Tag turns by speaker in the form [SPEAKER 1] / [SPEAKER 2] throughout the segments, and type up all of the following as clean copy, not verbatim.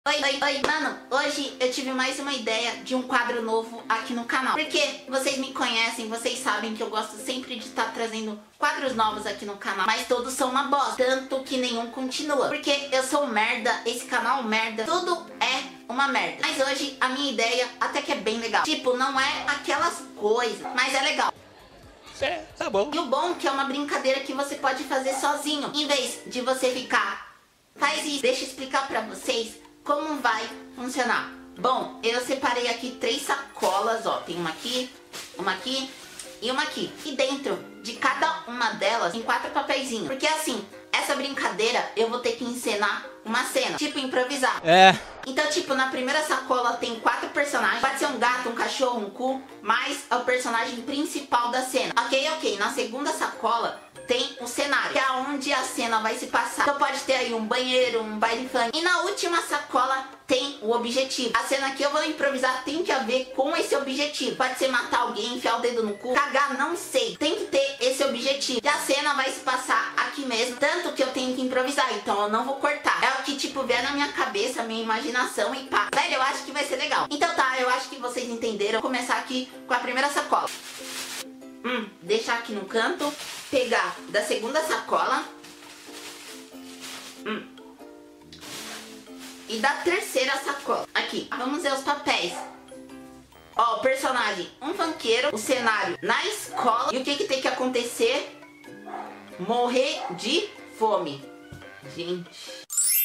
[SPEAKER 1] Oi, mano, hoje eu tive mais uma ideia de um quadro novo aqui no canal. Porque vocês me conhecem, vocês sabem que eu gosto sempre de estar trazendo quadros novos aqui no canal. Mas todos são uma bosta, tanto que nenhum continua. Porque eu sou merda, esse canal merda, tudo é uma merda. Mas hoje a minha ideia até que é bem legal. Tipo, não é aquelas coisas, mas é legal.
[SPEAKER 2] É, tá bom.
[SPEAKER 1] E o bom é que é uma brincadeira que você pode fazer sozinho. Em vez de você ficar, faz isso, deixa eu explicar pra vocês como vai funcionar. Bom, eu separei aqui 3 sacolas, ó. Tem uma aqui e uma aqui. E dentro de cada uma delas tem 4 papeizinhos. Porque assim, essa brincadeira eu vou ter que encenar uma cena, tipo improvisar. Então, tipo, na primeira sacola tem 4 personagens. Pode ser um gato, um cachorro, um cu, mas é o personagem principal da cena. Ok. Na segunda sacola tem o cenário, que é onde a cena vai se passar. Então pode ter aí um banheiro, um baile funk. E na última sacola tem o objetivo. A cena que eu vou improvisar tem que haver com esse objetivo. Pode ser matar alguém, enfiar o dedo no cu, cagar, não sei. Tem que ter esse objetivo. E a cena vai se passar aqui mesmo. Tanto que eu tenho que improvisar, então eu não vou cortar. É o que, tipo, vier na minha cabeça, minha imaginação e pá. Velho, eu acho que vai ser legal. Então tá, eu acho que vocês entenderam. Vou começar aqui com a primeira sacola. Deixar aqui no canto. Pegar da segunda sacola. E da terceira sacola. Aqui, vamos ver os papéis. Ó, o personagem, um funkeiro. O cenário, na escola. E o que tem que acontecer? Morrer de fome. Gente.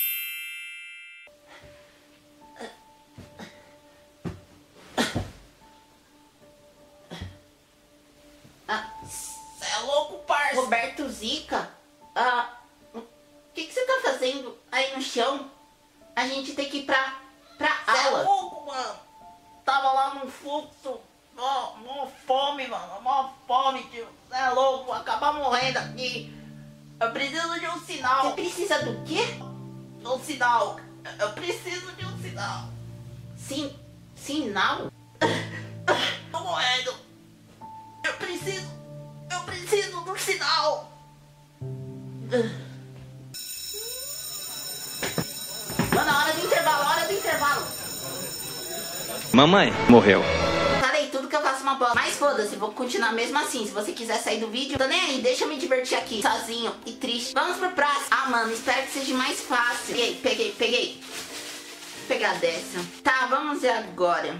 [SPEAKER 1] Cê é louco, parça. Roberto Zica. O que você tá fazendo aí no chão? A gente tem que ir pra aula. Cê é louco, mano. Tava lá no fluxo. Mó fome, mano. Mó fome, tio. Cê é louco. Vou acabar morrendo aqui. Eu preciso de um sinal. Você precisa do quê? Um sinal. Eu preciso de um sinal. Sinal? Tô morrendo. Eu preciso de um sinal. Mano, hora do intervalo.
[SPEAKER 2] Mamãe morreu.
[SPEAKER 1] Falei tudo que eu faço uma bosta. Mas foda-se, vou continuar mesmo assim. Se você quiser sair do vídeo, tô nem aí. Deixa eu me divertir aqui, sozinho e triste. Vamos pro próximo. Ah, mano, espero que seja mais fácil. Peguei. Vou pegar dessa. Tá, vamos ver agora.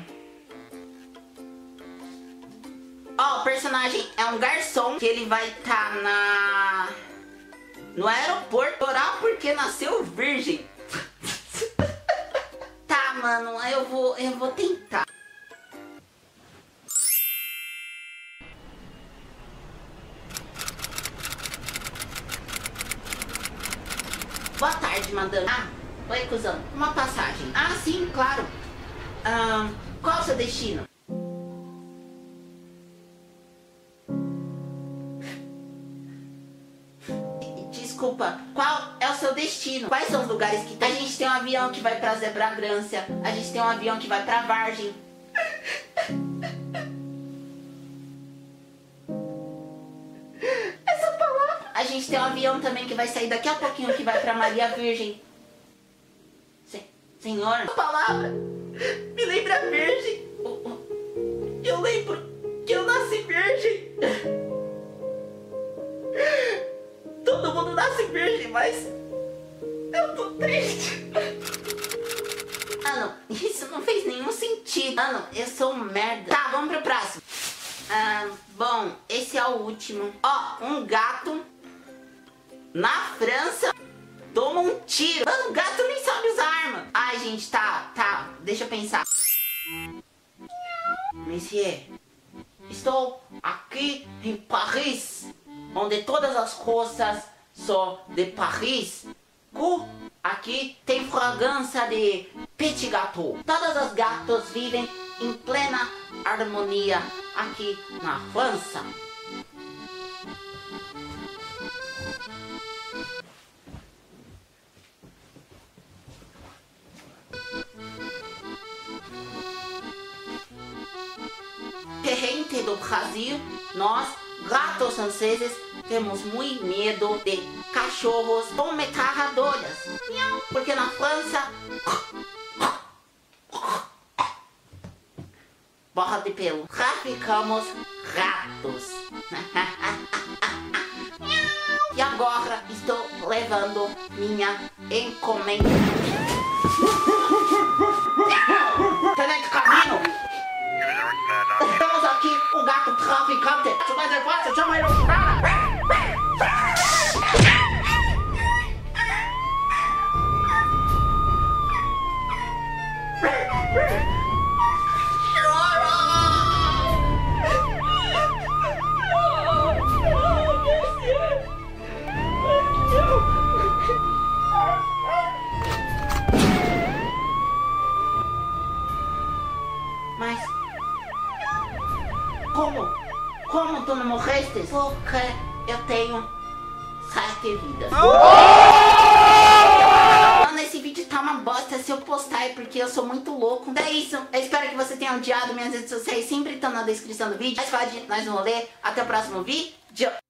[SPEAKER 1] Ó, o personagem é um garçom, que ele vai estar no aeroporto, orar porque nasceu virgem. Tá, mano, eu vou tentar. Boa tarde, madame. Oi, cuzão. Uma passagem. Sim, claro. Qual é o seu destino? Desculpa, qual é o seu destino? Quais são os lugares que tem? A gente tem um avião que vai pra Zebragrância. A gente tem um avião que vai pra Vargem. Essa palavra. A gente tem um avião também que vai sair daqui a pouquinho que vai pra Maria Virgem. Senhor, a palavra me lembra virgem. Eu lembro que eu nasci virgem. Todo mundo nasce virgem, mas eu tô triste. Mano, isso não fez nenhum sentido. Mano, eu sou um merda. Tá, vamos pro próximo. Bom, esse é o último. Ó, um gato na França toma um tiro. Mano, o gato nem sabe usar arma. Ai, gente, tá. Deixa eu pensar. Monsieur, estou aqui em Paris, onde todas as coisas são de Paris. Aqui tem fragrância de petit gâteau. Todas as gatos vivem em plena harmonia aqui na França. Gente do Brasil, nós, gatos franceses, temos muito medo de cachorros com metralhadoras. Porque na França borra de pelo. Traficamos ratos. E agora estou levando minha encomenda. Tenente Camino! Temos aqui o gato traficante. Mas é fácil, chama ele. Mas como tu não morreste? Porque eu tenho 7 vidas. Mano, esse vídeo tá uma bosta se eu postar, é porque eu sou muito louco. Então é isso, eu espero que você tenha odiado. Minhas redes sociais sempre estão na descrição do vídeo. Mas pode, nós vamos ler. Até o próximo vídeo.